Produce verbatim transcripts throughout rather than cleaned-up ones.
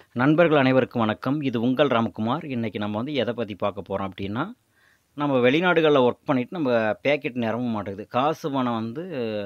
நண்பர்கள் அனைவருக்கும் வணக்கம். இது உங்கள் ராம்குமார். இன்னைக்கு நம்ம வந்து எத பத்தி பார்க்க போறோம் அப்டின்னா, நம்ம வெளிநாடுகள்ல ஒர்க் பண்ணிட்டு நம்ம பேக்கெட் நிரம்ப மாட்டேங்குது. காசு பணம் வந்து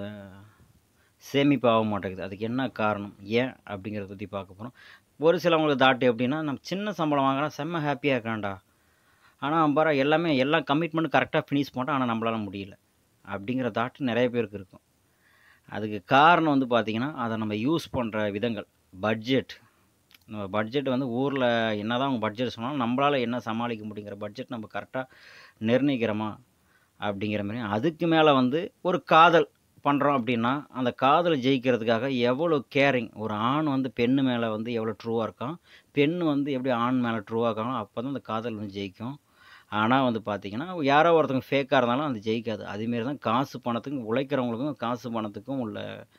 சேமிப்பு ஆக மாட்டேங்குது. அதுக்கு என்ன காரணம்? ஏன்? அப்படிங்கிறத பத்தி பார்க்க போறோம். ஒரு சிலவங்களுக்கு தாட் எப்படின்னா, நம்ம சின்ன சம்பளம் வாங்குனா செம்ம ஹேப்பியா இருக்கான்டா. ஆனா அவன் பாரு எல்லாமே எல்லா கமிட்மெண்ட்டும் கரெக்ட்டா ஃபினிஷ் பண்றான். ஆனா நம்மளால முடியல. அப்படிங்கிற தாட் நெறைய பேருக்கு இருக்கும். அதுக்கு காரணம் வந்து பார்த்தீங்கன்னா, அத நம்ம யூஸ் பண்ற விதங்கள். பட்ஜெட். நம்ம பட்ஜெட் வந்து ஊர்ல என்னதான் அவங்க பட்ஜெட் சொன்னாலும், நம்மளால என்ன சமாளிக்க முடியுங்கிற பட்ஜெட் நம்ம கரெக்ட்டா நிர்ணயிக்கிறோமா? அப்படிங்கிற மாரி. அதுக்கு மேல வந்து ஒரு காதல் பண்றோம் அப்படின்னா, அந்த காதல ஜெயிக்கிறதுக்காக எவ்வளோ கேரிங் ஒரு ஆண் வந்து பெண்ணு மேல வந்து எவ்வளோ ட்ரூவா இருக்கான், பெண் வந்து எப்படி ஆண் மேல ட்ரூவா இருக்காங்களோ, அப்பதான் அந்த காதல் வந்து ஜெயிக்கும். ஆனா வந்து பார்த்தீங்கன்னா, யாரோ ஒருத்தவங்க ஃபேக்கா இருந்தாலும் அது ஜெயிக்காது. அதேமாரி தான் காசு பணத்துக்கும் உழைக்கிறவங்களுக்கும், காசு பணத்துக்கும் உள்ள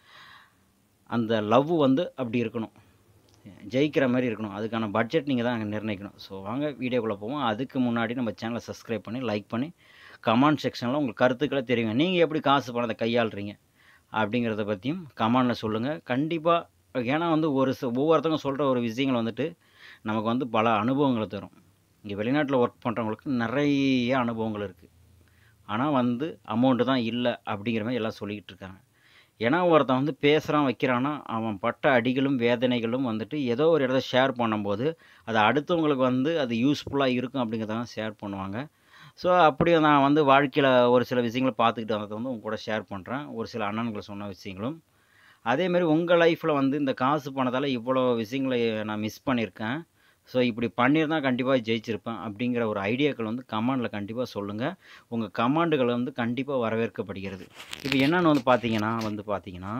அந்த லவ் வந்து அப்படி இருக்கணும். ஜெயிக்கிற மாரி இருக்கணும். அதுக்கான பட்ஜெட் நீங்க தான் நிர்ணயிக்கணும். ஸோ வாங்க வீடியோக்குள்ள போவோம். அதுக்கு முன்னாடி நம்ம சேனல சப்ஸ்கிரைப் பண்ணி, லைக் பண்ணி, கமெண்ட் செக்ஷன்ல உங்க கருத்துக்கள தெரிவிங்க. நீங்க எப்படி காசு பணத்த கையாளுறீங்க? அப்படிங்கிறத பத்தியும் கமெண்ட்ல சொல்லுங்க. கண்டிப்பா ஏன்னா வந்து ஒரு ச ஒவ்வொருத்தவங்க சொல்ற ஒரு விஷயங்கள் வந்துட்டு, நமக்கு வந்து பல அனுபவங்கள தரும். இங்க வெளிநாட்ல ஒர்க் பண்றவங்களுக்கு நெறைய அனுபவங்கள் இருக்கு. ஆனா வந்து அமௌண்ட் தான் இல்ல அப்படிங்கிற மாரி எல்லாம் சொல்லிக்கிட்டு இருக்காங்க. ஏன்னா ஒருத்தன் வந்து பேசுறான், வைக்கிறான்னா, அவன் பட்ட அடிகளும், வேதனைகளும் வந்துட்டு ஏதோ ஒரு இடத்துல ஷேர் பண்ணும்போது, அது அடுத்தவங்களுக்கு வந்து அது யூஸ்ஃபுல்லா இருக்கும் அப்படிங்கிறத ஷேர் பண்ணுவாங்க. ஸோ, அப்படி நான் வந்து வாழ்க்கையில ஒரு சில விஷயங்கள பார்த்துக்கிட்டு வந்தத வந்து உங்க கூட ஷேர் பண்றேன். ஒரு சில அண்ணன்கள் சொன்ன விஷயங்களும். அதேமாரி உங்க லைஃப்ல வந்து இந்த காசு பணத்தால இவ்வளோ விஷயங்கள நான் மிஸ் பண்ணியிருக்கேன். ஸோ, இப்படி பண்ணியிருந்தா கண்டிப்பா ஜெயிச்சிருப்பேன். அப்படிங்கிற ஒரு ஐடியாக்கள் வந்து கமெண்ட்ல கண்டிப்பா சொல்லுங்க. உங்க கமெண்டுகள் வந்து கண்டிப்பா வரவேற்கப்படுகிறது. இப்ப என்னன்னு வந்து பார்த்தீங்கன்னா வந்து பார்த்தீங்கன்னா,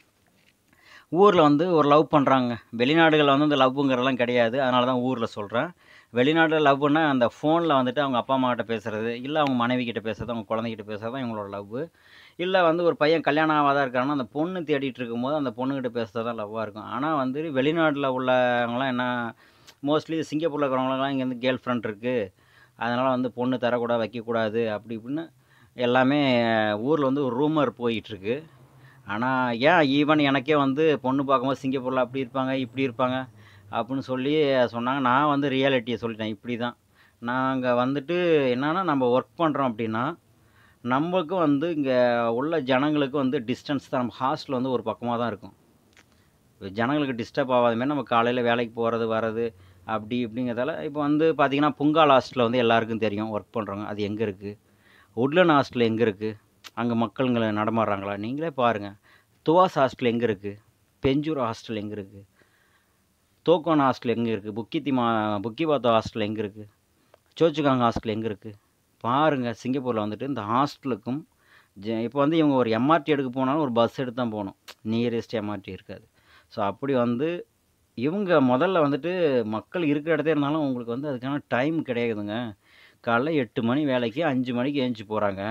ஊர்ல வந்து ஒரு லவ் பண்றாங்க. வெளிநாடுகள்ல வந்து இந்த லவ்வுங்கிறதெல்லாம் கிடையாது. அதனால தான் ஊர்ல சொல்றேன். வெளிநாடுல லவ்வுன்னா அந்த ஃபோன்ல வந்துட்டு அவங்க அப்பா, அம்மாகிட்ட பேசுறது, இல்ல அவங்க மனைவி கிட்ட பேசுறது, அவங்க குழந்தைகிட்ட பேசுறது தான் இவங்களோட லவ்வு. இல்ல வந்து ஒரு பையன் கல்யாணம் ஆவாத இருக்கான்னா, அந்த பொண்ணு தேடிட்டு இருக்கும்போது அந்த பொண்ணுகிட்ட பேசுறது தான் லவ்வா இருக்கும். ஆனா வந்து வெளிநாட்ல உள்ளவங்கலாம் என்ன மோஸ்ட்லி சிங்கப்பூர்ல இருக்கிறவங்களுக்குலாம் இங்க வந்து கேர்ள் ஃப்ரெண்ட் இருக்கு. அதனால வந்து பொண்ணு தரக்கூடாது, வைக்கக்கூடாது அப்படி இப்படின்னு எல்லாமே ஊர்ல வந்து ஒரு ரூமர் போயிட்டுருக்கு. ஆனா ஏன் ஈவன் எனக்கே வந்து பொண்ணு பார்க்கும்போது சிங்கப்பூர்ல அப்படி இருப்பாங்க, இப்படி இருப்பாங்க அப்படின்னு சொல்லி சொன்னாங்க. நான் வந்து ரியாலிட்டிய சொல்லிட்டேன். இப்படி தான். நாங்க வந்துட்டு என்னன்னா நம்ம ஒர்க் பண்றோம் அப்படின்னா, நமக்கு வந்து இங்க உள்ள ஜனங்களுக்கு வந்து டிஸ்டன்ஸ் தான். நம்ம ஹாஸ்டல் வந்து ஒரு பக்கமா தான் இருக்கும். ஜனங்களுக்கு டிஸ்டர்ப் ஆகாத மாரி நம்ம காலையில வேலைக்கு போறது, வர்றது அப்படி இப்படிங்கிறதால இப்போ வந்து பார்த்தீங்கன்னா, புங்கால் ஹாஸ்டல் வந்து எல்லாருக்கும் தெரியும் ஒர்க் பண்றவங்க. அது எங்க இருக்கு? உட்லண்ட் ஹாஸ்டல் எங்க இருக்கு? அங்க மக்கள்ங்க நடமாடுறாங்களா? நீங்களே பாருங்க. துவாஸ் ஹாஸ்டல் எங்க இருக்கு? பெஞ்சூர் ஹாஸ்டல் எங்க இருக்கு? தோக்கோன் ஹாஸ்டல் எங்க இருக்கு? புக்கித்திமா புக்கிபாத்தோ ஹாஸ்டல் எங்க இருக்கு? சோச்சுகாங் ஹாஸ்டல் எங்க இருக்கு? பாருங்க சிங்கப்பூர்ல வந்துட்டு இந்த ஹாஸ்டலுக்கும் ஜ இப்போ வந்து இவங்க ஒரு எம்ஆர்டி எடுக்க போனாலும் ஒரு பஸ் எடுத்து தான் போணும். நியரஸ்ட் எம்ஆர்டி இருக்காது. ஸோ அப்படி வந்து இவங்க முதல்ல வந்துட்டு மக்கள் இருக்கிற இடத்துல இருந்தாலும் உங்களுக்கு வந்து அதுக்கான டைம் கிடையாதுங்க. காலைல எட்டு மணி வேலைக்கு அஞ்சு மணிக்கு எந்திச்சு போறாங்க.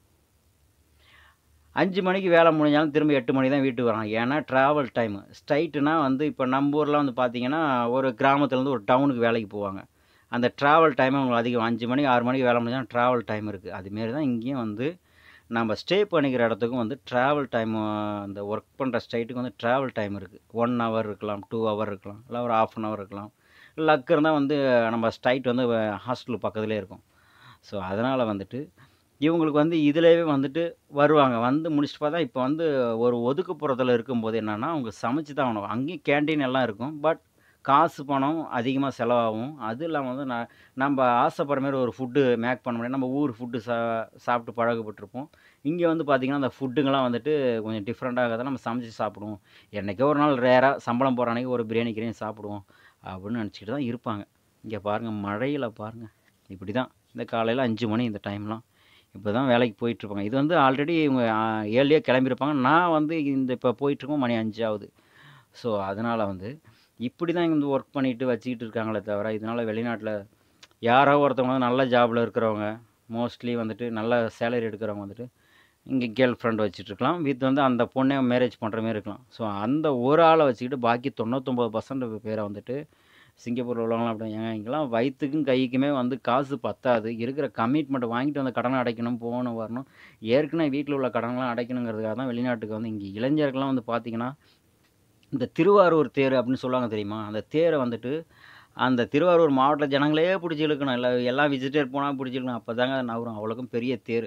அஞ்சு மணிக்கு வேலை முடிஞ்சாலும் திரும்ப எட்டு மணிக்கு தான் வீட்டுக்கு வராங்க. ஏன்னா டிராவல் டைமு. ஸ்ட்ரைட்டுனா வந்து இப்போ நம்ம ஊர்ல வந்து பார்த்தீங்கன்னா, ஒரு கிராமத்துலேருந்து ஒரு டவுனுக்கு வேலைக்கு போவாங்க. அந்த டிராவல் டைம் அவங்களுக்கு அதிகம். அஞ்சு மணிக்கு ஆறு மணிக்கு வேலை முடிஞ்சா டிராவல் டைம் இருக்கு. அதுமாரி தான் இங்கேயும் வந்து நம்ம ஸ்டே பண்ணிக்கிற இடத்துக்கும் வந்து டிராவல் டைமு அந்த ஒர்க் பண்ணுற ஸ்ட்ரைட்டுக்கு வந்து டிராவல் டைம் இருக்கு. ஒரு ஹவர் இருக்கலாம், ரெண்டு ஹவர் இருக்கலாம், இல்ல ஒரு ஹாஃப் அன் ஹவர் இருக்கலாம். லக் இருந்தா வந்து நம்ம ஸ்ட்ரைட் வந்து ஹாஸ்டல் பக்கத்திலேயே இருக்கும். ஸோ அதனால வந்துட்டு இவங்களுக்கு வந்து இதிலேயே வந்துட்டு வருவாங்க. வந்து முடிச்சுட்டு பார்த்தா, இப்போ வந்து ஒரு ஒதுக்குப்புறத்தில இருக்கும்போது என்னன்னா, அவங்க சமைச்சு தான் ஆகணும். அங்கேயும் கேன்டீன் எல்லாம் இருக்கும். பட் காசு, பணம் அதிகமா செலவாகும். அதுவும் இல்லாம வந்து ந நம்ப ஆசைப்படுற மாரி ஒரு ஃபுட்டு மேக் பண்ண முடியாது. நம்ம ஊர் ஃபுட்டு சா சாப்பிட்டு பழக்கப்பட்டுருப்போம். இங்க வந்து பார்த்தீங்கன்னா, அந்த ஃபுட்டுங்கலாம் வந்துட்டு கொஞ்சம் டிஃப்ரெண்ட்டா இருக்கிறத நம்ம சமைச்சு சாப்பிடுவோம். என்னைக்கோ ஒரு நாள் ரேரா சம்பளம் போடுற அன்னைக்கு ஒரு பிரியாணி கிரியாணி சாப்பிடுவோம். அப்படின்னு நெனச்சுக்கிட்டு தான் இருப்பாங்க. இங்க பாருங்க, மழையில பாருங்க. இப்படி தான். இந்த காலையில அஞ்சு மணி இந்த டைம்லாம். இப்ப தான் வேலைக்கு போயிட்டுருப்பாங்க. இது வந்து ஆல்ரெடி இவங்க அ ஏர்லியா கிளம்பியிருப்பாங்க. நான் வந்து இந்த இப்ப போயிட்டுருக்கும் மணி அஞ்சு ஆகுது. ஸோ, அதனால வந்து இப்படி தான் இங்க வந்து ஒர்க் பண்ணிட்டு வச்சுக்கிட்டு இருக்காங்களே தவிர, இதனால வெளிநாட்ல யாரோ ஒருத்தவங்க வந்து நல்ல ஜாப்ல இருக்கிறவங்க, மோஸ்ட்லி வந்துட்டு நல்ல சேலரி எடுக்கிறவங்க வந்துட்டு, இங்க கேர்ள் ஃப்ரெண்ட் வச்சுட்டுருக்கலாம். வித் வந்து அந்த பொண்ணே மேரேஜ் பண்ற மாரி இருக்கலாம். ஸோ, அந்த ஒரு ஆள வச்சுக்கிட்டு பாக்கி தொண்ணூத்தி ஒன்பது சதவீதம் பேர வந்துட்டு சிங்கப்பூர்ல உள்ளவங்கலாம் அப்படி ஏங்க இங்கலாம் வயித்துக்கும், கைக்குமே வந்து காசு பத்தாது. இருக்கிற கமிட்மெண்ட் வாங்கிட்டு வந்த கடன அடைக்கணும், போகணும், வரணும். ஏற்கனவே வீட்ல உள்ள கடன்லாம் அடைக்கணுங்கிறதுக்காக தான் வெளிநாட்டுக்கு வந்து இங்க இளைஞர்கள்லாம் வந்து பார்த்தீங்கன்னா, இந்த திருவாரூர் தேர் அப்படின்னு சொல்லுவாங்க தெரியுமா? அந்த தேரை வந்துட்டு அந்த திருவாரூர் மாவட்ட ஜனங்களே பிடிச்சி இழுக்கணும். எல்லா எல்லா விசிட்டர் போனால் பிடிச்சி இழுக்கணும். அப்போ தாங்க அது நகரும். அவ்வளோக்கும் பெரிய தேர்.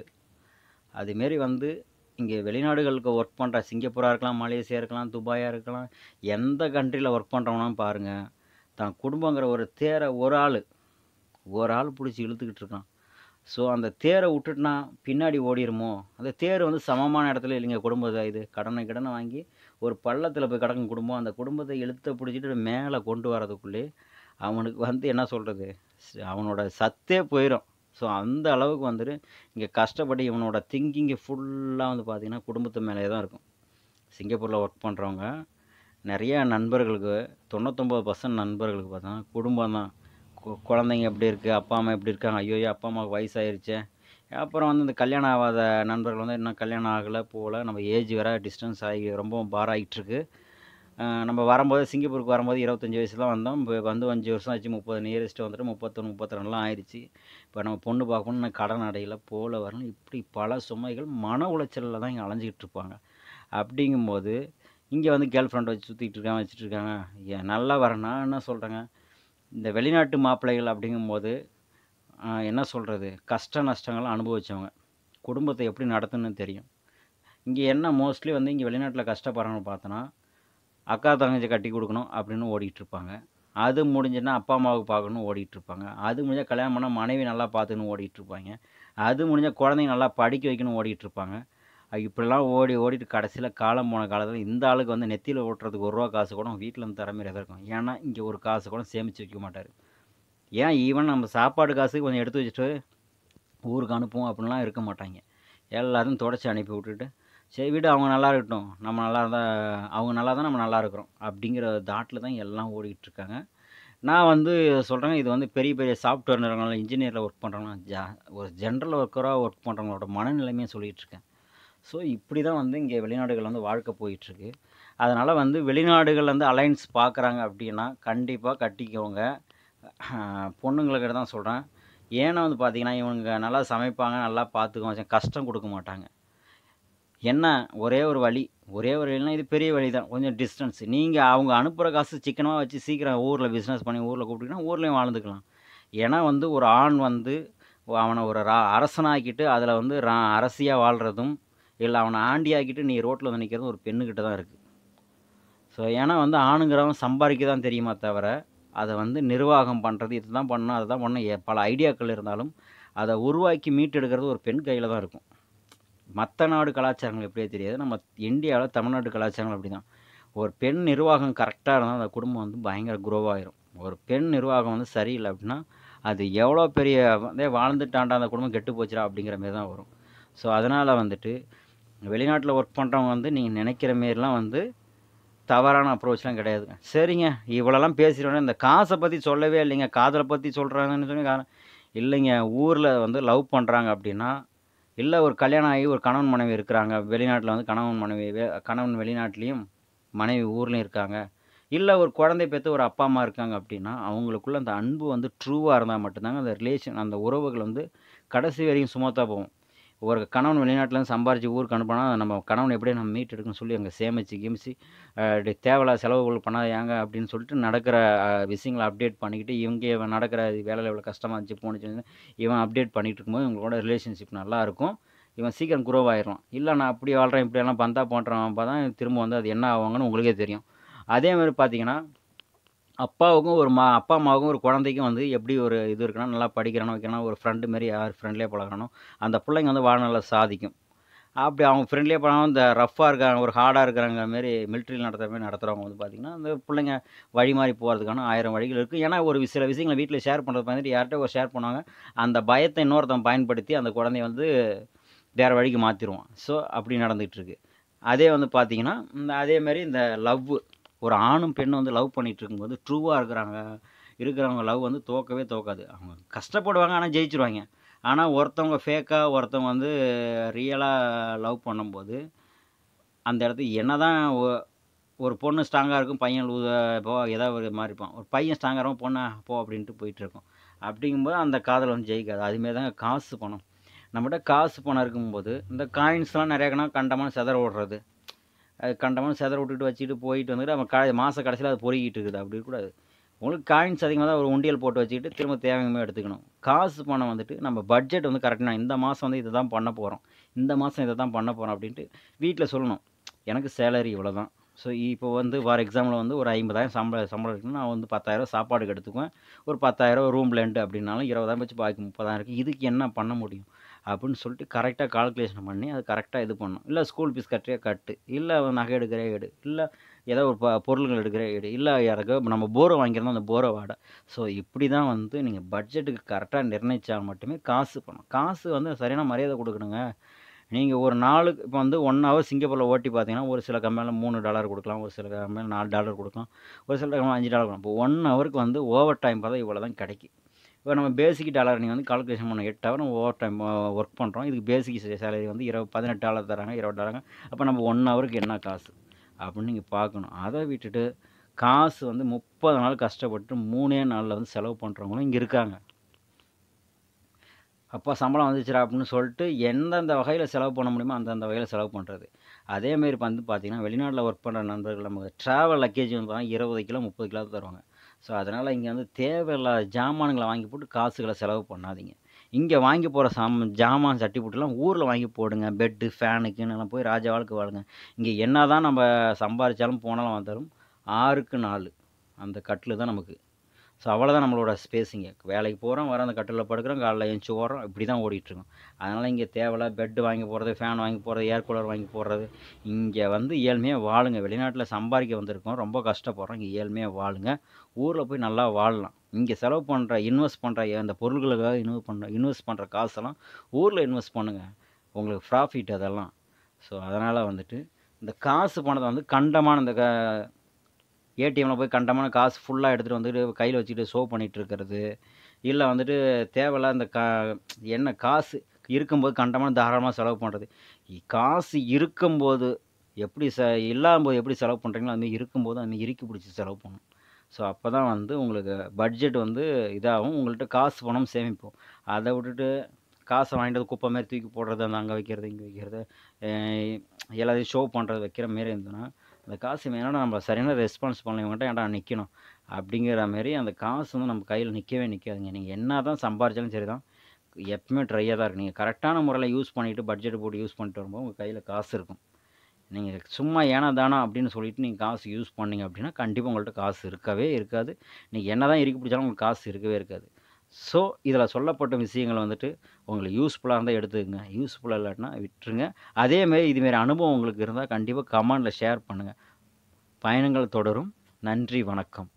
அதுமாரி வந்து இங்கே வெளிநாடுகளுக்கு ஒர்க் பண்ணுற சிங்கப்பூரா இருக்கலாம், மலேசியா இருக்கலாம், துபாயா இருக்கலாம், எந்த கண்ட்ரியில் ஒர்க் பண்ணுறவங்களாம் பாருங்கள், தான் குடும்பங்கிற ஒரு தேரை ஒரு ஆள் ஒரு ஆள் பிடிச்சி இழுத்துக்கிட்டு இருக்கான். ஸோ அந்த தேரை விட்டுட்டுனா பின்னாடி ஓடிருமோ? அந்த தேர் வந்து சமமான இடத்துல இல்லைங்க குடும்பத்தை. இது கடனை கடனை வாங்கி ஒரு பள்ளத்தில் போய் கிடக்கும் குடும்பம். அந்த குடும்பத்தை இழுத்த பிடிச்சிட்டு மேலே கொண்டு வரதுக்குள்ளே அவனுக்கு வந்து என்ன சொல்கிறது, அவனோட சத்தே போயிடும். ஸோ அந்த அளவுக்கு வந்துட்டு இங்கே கஷ்டப்பட்டு இவனோட திங்கிங்கு ஃபுல்லாக வந்து பார்த்திங்கன்னா குடும்பத்து மேலே தான் இருக்கும். சிங்கப்பூரில் ஒர்க் பண்ணுறவங்க நிறையா நண்பர்களுக்கு தொண்ணூத்தொம்பது பர்சன்ட் நண்பர்களுக்கு பார்த்தோன்னா குடும்பம் தான். கு- குழந்தைங்க எப்படி இருக்குது, அப்பா அம்மா எப்படி இருக்காங்க, ஐயோ அப்பா அம்மாவுக்கு வயசாயிருச்சே. அப்புறம் வந்து இந்த கல்யாணம் ஆகாத நண்பர்கள் வந்து இன்னும் கல்யாணம் ஆகலை போகல, நம்ம ஏஜ் வேறு டிஸ்டன்ஸ் ஆகி ரொம்பவும் பார் ஆகிட்டுருக்கு. நம்ம வரும்போது சிங்கப்பூருக்கு வரும்போது இருபத்தஞ்சி வயசு தான் வந்தோம். இப்போ வந்து அஞ்சு வருஷம் ஆச்சு, முப்பது நியரஸ்ட்டு வந்துட்டு முப்பத்தொன்று முப்பத்திரெண்டுலாம் ஆயிடுச்சு. இப்போ நம்ம பொண்ணு பார்க்கணும், நான் கடன் அடையில போல வரணும், இப்படி பல சுமைகள் மன உளைச்சலில் தான் இங்கே அலைஞ்சிக்கிட்டு இருப்பாங்க. அப்படிங்கும்போது இங்கே வந்து கேர்ள் ஃப்ரெண்ட் வச்சு சுற்றிக்கிட்டு இருக்காங்க வச்சுட்டு இருக்காங்க. ஏன் நல்லா வரேன் நான் என்ன சொல்கிறேங்க, இந்த வெளிநாட்டு மாப்பிள்ளைகள் அப்படிங்கும்போது ஆஹ், என்ன சொல்கிறது, கஷ்ட நஷ்டங்களை அனுபவிச்சவங்க, குடும்பத்தை எப்படி நடத்தணும்னு தெரியும். இங்கே என்ன மோஸ்ட்லி வந்து இங்கே வெளிநாட்டில் கஷ்டப்படுறவங்க பார்த்தோன்னா அக்கா தங்கச்சி கட்டி கொடுக்கணும் அப்படின்னு ஓடிட்டு இருப்பாங்க. அது முடிஞ்சுன்னா அப்பா அம்மாவுக்கு பார்க்கணும் ஓடிட்டு இருப்பாங்க. அது முடிஞ்சால் கல்யாணம் பண்ணால் மனைவி நல்லா பார்த்துக்கணும் ஓடிட்டு இருப்பாங்க. அது முடிஞ்சால் குழந்தைங்க நல்லா படிக்க வைக்கணும் ஓடிட்டு இருப்பாங்க. அஹ் இப்படிலாம் ஓடி ஓடிட்டு கடைசியில் காலம் போன காலத்தில் இந்த ஆளுக்கு வந்து நெத்தியில் ஓட்டுறதுக்கு ஒரு ரூபா காசு கூட வீட்டில் இருந்து தர மாதிரி தான் இருக்கும். ஏன்னா இங்கே ஒரு காசு கூட சேமித்து வைக்க மாட்டார். ஏன் ஈவன் நம்ம சாப்பாடு காசுக்கு கொஞ்சம் எடுத்து வச்சுட்டு ஊருக்கு அனுப்புவோம் அப்படின்லாம் இருக்க மாட்டாங்க. எல்லாத்தையும் தொடச்சி அனுப்பி விட்டுட்டு சரி விடு அவங்க நல்லா இருக்கட்டும், நம்ம நல்லா இருந்தால் அவங்க நல்லா தான் நம்ம நல்லா இருக்கிறோம் அப்படிங்கிற தாட்டில் தான் எல்லாம் ஓடிக்கிட்டு இருக்காங்க. நான் வந்து சொல்கிறேங்க, இது வந்து பெரிய பெரிய சாஃப்ட்வேர் நிறுவனங்கள் இன்ஜினியரில் ஒர்க் பண்ணுறவங்க ஜா ஒரு ஜென்ரல் ஒர்க்கராக ஒர்க் பண்ணுறவங்களோட மனநிலைமையை சொல்லிகிட்டு இருக்கேன். ஸோ இப்படி தான் வந்து இங்கே வெளிநாடுகள் வந்து வாழ்க்கை போயிட்டுருக்கு. அதனால் வந்து வெளிநாடுகள் வந்து அலைன்ஸ் பார்க்குறாங்க அப்படின்னா கண்டிப்பாக கட்டிக்கோங்க. பொண்ணுங்களுக்கு தான் சொல்கிறேன். ஏன்னா வந்து பார்த்தீங்கன்னா இவங்க நல்லா சமைப்பாங்க, நல்லா பார்த்துக்குவாங்க, கஷ்டம் கொடுக்க மாட்டாங்க. என்ன ஒரே ஒரு வழி, ஒரே ஒரு வழினா இது பெரிய வழி தான், கொஞ்சம் டிஸ்டன்ஸ். நீங்கள் அவங்க அனுப்புகிற காசு சிக்கனமாக வச்சு சீக்கிரம் ஊரில் பிஸ்னஸ் பண்ணி ஊரில் கூப்பிட்டிங்கன்னா ஊர்லேயும் வாழ்ந்துக்கலாம். ஏன்னா வந்து ஒரு ஆண் வந்து அவனை ஒரு ரா அரசனாக்கிட்டு அதில் வந்து ரா அரசியாக வாழ்கிறதும் இல்லை அவனை ஆண்டி ஆக்கிட்டு நீ ரோட்டில் வந்து நிற்கிறதும் ஒரு பெண்ணுக்கிட்ட தான் இருக்குது. ஸோ ஏன்னா வந்து ஆணுங்கிறவன் சம்பாதிக்க தான் தெரியுமா தவிர அதை வந்து நிர்வாகம் பண்ணுறது இது தான் பண்ணணும் அதை தான் பண்ணணும் எ- பல ஐடியாக்கள் இருந்தாலும் அதை உருவாக்கி மீட்டெடுக்கிறது ஒரு பெண் கையில் தான் இருக்கும். மற்ற நாடு கலாச்சாரங்கள் எப்படியே தெரியாது, நம்ம இந்தியாவில் தமிழ்நாட்டு கலாச்சாரங்கள் அப்படி தான். ஒரு பெண் நிர்வாகம் கரெக்டாக இருந்தால் அந்த குடும்பம் வந்து பயங்கர குரோவ் ஆயிரும். ஒரு பெண் நிர்வாகம் வந்து சரியில்லை அப்படின்னா அது எவ்வளோ பெரிய வந்து வாழ்ந்துட்டாண்டா அந்த குடும்பம் கெட்டு போச்சுடா அப்படிங்கிற மாரி தான் வரும். ஸோ அதனால் வந்துட்டு வெளிநாட்டில் ஒர்க் பண்ணுறவங்க வந்து நீங்கள் நினைக்கிற மாரிலாம் வந்து தவறான அப்ரோச்லாம் கிடையாதுங்க. சரிங்க, இவ்வளோலாம் பேசிட்டோன்னே இந்த காசை பற்றி சொல்லவே இல்லைங்க, காதலை பற்றி சொல்கிறாங்கன்னு சொல்லி கா- இல்லைங்க. ஊரில் வந்து லவ் பண்ணுறாங்க அப்படின்னா இல்லை ஒரு கல்யாணம் ஆகி ஒரு கணவன் மனைவி இருக்கிறாங்க வெளிநாட்டில் வந்து கணவன் மனைவி வே- கணவன் வெளிநாட்டிலையும் மனைவி ஊர்லேயும் இருக்காங்க, இல்லை ஒரு குழந்தை பெற்று ஒரு அப்பா அம்மா இருக்காங்க அப்படின்னா அவங்களுக்குள்ள அந்த அன்பு வந்து ட்ரூவாக இருந்தால் மட்டும்தாங்க அந்த ரிலேஷன் அந்த உறவுகள் வந்து கடைசி வரையும் சுமத்தாக போகும். ஒரு கணவன் வெளிநாட்டிலேருந்து சம்பாரித்து ஊருக்கு அனுப்பினா நம்ம கணவன் எப்படியே நம்ம மீட் எடுக்கணும்னு சொல்லி அங்கே சேமித்து கிமிச்சு தேவையில்லாத செலவுகள் பண்ணாத ஏங்க அப்படின்னு சொல்லிட்டு நடக்கிற அஹ், விஷயங்களை அப்டேட் பண்ணிக்கிட்டு இவங்க இவன் நடக்கிற வேலையில் எவ்வளோ கஷ்டமாக இருந்துச்சு போணுச்சு இவன் அப்டேட் பண்ணிகிட்டு இருக்கும்போது இவங்களோட ரிலேஷன்ஷிப் நல்லா இருக்கும். இவன் சீக்கிரம் குரோவ் ஆயிரும். இல்லை நான் அப்படி வாழ்கிறேன் இப்படியெல்லாம் பந்தா பண்ணுறேன் அப்போ தான் திரும்ப வந்து அது என்ன ஆவாங்கன்னு உங்களுக்கே தெரியும். அதே மாதிரி பார்த்தீங்கன்னா அப்பாவுக்கும் ஒரு மா அப்பா அம்மாவுக்கும் ஒரு குழந்தைக்கும் வந்து எப்படி ஒரு இது இருக்குன்னா நல்லா படிக்கிறானோ வைக்கிறானோ ஒரு ஃப்ரெண்டு மாரி யார் ஃப்ரெண்ட்லியாக பழகிறானோ அந்த பிள்ளைங்க வந்து வாழ்நாளில் சாதிக்கும். அப்படி அவங்க ஃப்ரெண்ட்லியாக பண்ணாமல் இந்த ரஃப்பாக இருக்காங்க ஒரு ஹார்டாக இருக்கிறாங்க மாரி மிலிட்ரியில் நடத்துகிற மாதிரி நடத்துகிறவங்க வந்து பார்த்திங்கன்னா அந்த பிள்ளைங்க வழி மாறி போகிறதுக்கான ஆயிரம் வழிகள் இருக்குது. ஏன்னா ஒரு சில விஷயங்களை வீட்டில் ஷேர் பண்ணுறது வந்துட்டு யார்கிட்ட ஒரு ஷேர் பண்ணுவாங்க, அந்த பயத்தை இன்னொருத்தன் பயன்படுத்தி அந்த குழந்தைய வந்து வேறு வழிக்கு மாற்றிடுவான். ஸோ அப்படி நடந்துகிட்டு இருக்கு. அதே வந்து பார்த்தீங்கன்னா இந்த அதே மாதிரி இந்த லவ் ஒரு ஆணும் பெண்ணும் வந்து லவ் பண்ணிட்டு இருக்கும்போது ட்ரூவாக இருக்கிறாங்க இருக்கிறவங்க லவ் வந்து தோக்கவே தோக்காது. அவங்க கஷ்டப்படுவாங்க ஆனால் ஜெயிச்சிருவாங்க. ஆனால் ஒருத்தவங்க ஃபேக்காக ஒருத்தவங்க வந்து ரியலாக லவ் பண்ணும்போது அந்த இடத்துக்கு என்ன தான் ஒரு பொண்ணு ஸ்ட்ராங்காக இருக்கும், பையன் லூ போ ஏதாவது ஒரு மாதிரி இருப்பான். ஒரு பையன் ஸ்ட்ராங்காக இருக்கும், பொண்ணா போ அப்படின்ட்டு போயிட்டுருக்கும். அப்படிங்கும்போது அந்த காதல் வந்து ஜெயிக்காது. அதுமாரி தாங்க காசு பணம். நம்மகிட்ட காசு பணம் இருக்கும்போது இந்த காயின்ஸ்லாம் நிறையா கண்டமான செதற ஓடுறது, அது கண்டமான செதற விட்டுட்டு வச்சுட்டு போயிட்டு வந்துட்டு அவன் க மாத கடைசியில் அது பொறுக்கிட்டு இருக்குது. அப்படி இருக்கக்கூடாது. உங்களுக்கு காயின்ஸ் அதிகமாக தான் ஒரு உண்டியல் போட்டு வச்சுக்கிட்டு திரும்ப தேவையுமே எடுத்துக்கணும். காசு பணம் வந்துட்டு நம்ம பட்ஜெட் வந்து கரெக்டாக இந்த மாதம் வந்து இதை தான் பண்ண போகிறோம், இந்த மாதம் இதை தான் பண்ண போகிறோம் அப்படின்ட்டு வீட்டில் சொல்லணும். எனக்கு சேலரி இவ்வளோ தான். ஸோ இப்போ வந்து ஃபார் எக்ஸாம்பிள் வந்து ஒரு ஐம்பதாயிரம் சம்பள சம்பளம் இருக்குன்னா நான் வந்து பத்தாயிரம் சாப்பாடுக்கு எடுத்துக்குவேன். ஒரு பத்தாயிரம் ரூம் ரெண்ட் அப்படின்னாலும் இருபதாயிரம் வச்சு பாக்கி முப்பதாயிரம் இருக்குது. இதுக்கு என்ன பண்ண முடியும் அப்படின்னு சொல்லிட்டு கரெக்டாக கால்குலேஷன் பண்ணி அது கரெக்டாக இது பண்ணணும். இல்லை ஸ்கூல் ஃபீஸ் கட்டுறியா கட்டு, இல்லை நகை எடுக்கிற எடு, இல்லை ஏதோ ஒரு ப பொருள்கள் எடுக்கிற எடு, இல்லை யாருக்கோ நம்ம போரை வாங்கியிருந்தோம் அந்த போரை வாடை. ஸோ இப்படி தான் வந்து நீங்கள் பட்ஜெட்டுக்கு கரெக்டாக நிர்ணயித்தால் மட்டுமே காசு பண்ணணும். காசு வந்து சரியான மரியாதை கொடுக்கணுங்க. நீங்கள் ஒரு நாளுக்கு இப்போ வந்து ஒன் ஹவர் சிங்கப்பூரில் ஓட்டி பார்த்தீங்கன்னா ஒரு சில கம்பெனியில் மூணு டாலர் கொடுக்கலாம், ஒரு சில கம்பெனியில் நாலு டாலர் கொடுக்கலாம், ஒரு சில கம்பெனியில் அஞ்சு டாலர் கொடுக்கலாம். இப்போ ஒன் ஹவருக்கு வந்து ஓவர் டைம் பார்த்தா இவ்வளோ தான் கிடைக்கும். இப்போ நம்ம பேசிக் டாலர் நீங்கள் வந்து கால்குலேஷன் பண்ண எட்டு ஹவர் நம்ம ஓவர் டைம் ஒர்க் பண்ணுறோம். இதுக்கு பேசிக் சேலரி வந்து இருபது பதினெட்டு டாலர் தராங்க, இருபது டாலருங்க. அப்போ நம்ம ஒன் ஹவருக்கு என்ன காசு அப்படின்னு நீங்கள் பார்க்கணும். அதை விட்டுட்டு காசு வந்து முப்பது நாள் கஷ்டப்பட்டு மூணே நாளில் வந்து செலவு பண்ணுறவங்களும் இங்கே இருக்காங்க. அப்போ சம்பளம் வந்துச்சுரா அப்படின்னு சொல்லிட்டு எந்தெந்த வகையில் செலவு பண்ண முடியுமோ அந்தந்த வகையில் செலவு பண்ணுறது. அதேமாரி வந்து பார்த்திங்கன்னா வெளிநாட்டில் ஒர்க் பண்ணுற நண்பர்கள் நமக்கு ட்ராவல் லக்கேஜ் வந்து இருபது கிலோ முப்பது கிலோ தருவாங்க. ஸோ அதனால் இங்கே வந்து தேவையில்லாத ஜாமான்களை வாங்கி போட்டு காசுகளை செலவு பண்ணாதீங்க. இங்கே வாங்கி போகிற சாம் ஜாமான் சட்டி போட்டுலாம் ஊரில் வாங்கி போடுங்க. பெட்டு ஃபேனுக்குன்னு எல்லாம் போய் ராஜா வாழ்க்கை வாழுங்க. இங்கே என்ன தான் நம்ம சம்பாதிச்சாலும் போனாலும் வந்தாலும் ஆறுக்கு நாலு அந்த கட்டில் தான் நமக்கு. ஸோ அவ்வளோதான் நம்மளோட ஸ்பேஸிங்க. வேலைக்கு போகிறோம், வர அந்த கட்டிலில் படுக்கிறோம், காலைல எழுந்துச்சி ஓடுறோம், இப்படி தான் ஓடிட்டுருக்கோம். அதனால் இங்கே தேவையில்ல பெட்டு வாங்கி போடுறது, ஃபேன் வாங்கி போடுறது, ஏர் கூலர் வாங்கி போடுறது. இங்கே வந்து ஏழ்மையாக வாழுங்க. வெளிநாட்டில் சம்பாதிக்க வந்திருக்கோம், ரொம்ப கஷ்டப்படுறோம். இங்கே ஏழ்மையாக வாழுங்க. ஊரில் போய் நல்லா வாழலாம். இங்கே செலவு பண்ணுற இன்வெஸ்ட் பண்ணுற அந்த பொருள்களுக்காக இன்வெஸ்ட் பண்ணுற இன்வெஸ்ட் பண்ணுற காசெல்லாம் ஊரில் இன்வெஸ்ட் பண்ணுங்கள். உங்களுக்கு ப்ராஃபிட் அதெல்லாம். ஸோ அதனால் வந்துட்டு இந்த காசு பணத்தை வந்து கண்டமான இந்த க ஏடிஎம்மில் போய் கண்டமான காசு ஃபுல்லாக எடுத்துகிட்டு வந்துட்டு கையில் வச்சுக்கிட்டு ஷோ பண்ணிகிட்டு இருக்கிறது, இல்லை வந்துட்டு தேவையில்ல இந்த கா என்ன காசு இருக்கும்போது கண்டமான தாராளமாக செலவு பண்ணுறது. காசு இருக்கும்போது எப்படி ச இல்லாதபோது எப்படி செலவு பண்ணுறீங்களோ அதுமாதிரி இருக்கும்போது அதுமாதிரி இறுக்கி பிடிச்சி செலவு பண்ணணும். ஸோ அப்போ தான் வந்து உங்களுக்கு பட்ஜெட் வந்து இதாகும். உங்கள்கிட்ட காசு பணம் சேமிப்போம். அதை விட்டுட்டு காசை வாங்கிட்டு வந்து குப்பை மாரி தூக்கி போடுறது, அந்த அங்கே வைக்கிறது இங்கே வைக்கிறது, எல்லாத்தையும் ஷோ பண்ணுறது வைக்கிற மாரி இருந்ததுன்னா அந்த காசு வேணால் நம்ம சரியான ரெஸ்பான்ஸ் பண்ணல, இவங்ககிட்ட ஏன்டா நிற்கணும் அப்படிங்கிற மாரி அந்த காசு வந்து நம்ம கையில் நிற்கவே நிற்காதுங்க. நீங்கள் என்ன தான் சம்பாரிச்சாலும் சரி தான், எப்பவுமே ட்ரையாக தான் இருக்குது. நீங்கள் கரெக்டான முறையில் யூஸ் பண்ணிவிட்டு பட்ஜெட் போட்டு யூஸ் பண்ணிட்டு வரும்போது உங்கள் கையில் காசு இருக்கும். நீங்கள் சும்மா ஏனா தானா அப்படின்னு சொல்லிட்டு நீங்கள் காசு யூஸ் பண்ணீங்க அப்படின்னா கண்டிப்பாக உங்கள்கிட்ட காசு இருக்கவே இருக்காது. நீங்கள் என்ன தான் இறுக்கி பிடிச்சாலும் உங்களுக்கு காசு இருக்கவே இருக்காது. ஸோ இதில் சொல்லப்பட்ட விஷயங்கள் வந்துட்டு உங்களுக்கு யூஸ்ஃபுல்லாக இருந்தால் எடுத்துக்கங்க, யூஸ்ஃபுல்லாக இல்லாட்டினா விட்டுருங்க. அதேமாரி இதுமாரி அனுபவம் உங்களுக்கு இருந்தால் கண்டிப்பாக கமெண்டில் ஷேர் பண்ணுங்கள். பயணங்கள் தொடரும். நன்றி, வணக்கம்.